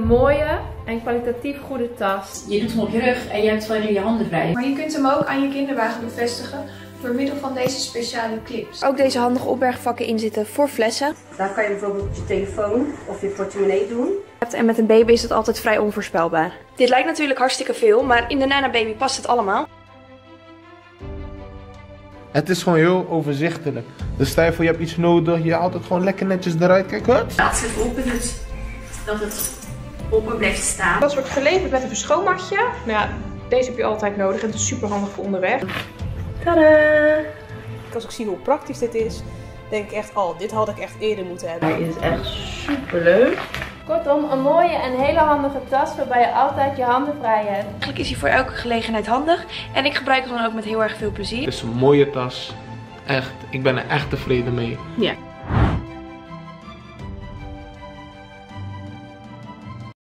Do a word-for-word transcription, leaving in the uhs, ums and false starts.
mooie en kwalitatief goede tas. Je doet hem op je rug en je hebt gewoon je handen vrij. Maar je kunt hem ook aan je kinderwagen bevestigen door middel van deze speciale clips. Ook deze handige opbergvakken in zitten voor flessen. Daar kan je bijvoorbeeld je telefoon of je portemonnee doen. En met een baby is het altijd vrij onvoorspelbaar. Dit lijkt natuurlijk hartstikke veel, maar in de Nana Baby past het allemaal. Het is gewoon heel overzichtelijk. Dus stel je voor je hebt iets nodig, je haalt het gewoon lekker netjes eruit. Kijk, hup. Laat ze open, dus dat het open blijft staan. Dat wordt geleverd met een verschoonmatje. Nou ja, deze heb je altijd nodig en het is super handig voor onderweg. Tadaa! Als ik zie hoe praktisch dit is, denk ik echt, oh, dit had ik echt eerder moeten hebben. Hij is echt super leuk. Kortom, een mooie en hele handige tas waarbij je altijd je handen vrij hebt. Eigenlijk is hij voor elke gelegenheid handig en ik gebruik hem dan ook met heel erg veel plezier. Het is een mooie tas. Echt, ik ben er echt tevreden mee. Ja.